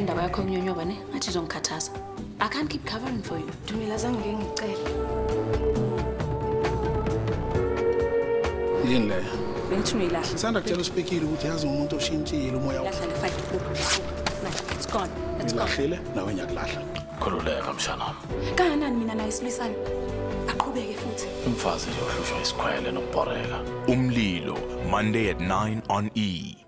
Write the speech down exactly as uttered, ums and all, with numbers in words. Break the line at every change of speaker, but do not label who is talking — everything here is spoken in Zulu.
indaba yakho yonyonyoba ne ngathi izongikhathaza. I can't keep covering for you.
Dumela zange ngicela.
Yini le?
Bengithi uyilahla.
Sanda kutshela uSpekile ukuthi yazi umuntu oshintshile umoya wakhe.
Lahla le fight. It's gone. It's gone.
Lahlile nawe ngiyakulahla.
Khululeka mshana.
Kanganani mina naye silisana? Aqhubeke futhi.
Umfazi nje ohlushwa isikhwele nokubhoreka.
Umlilo, Monday at nine on E.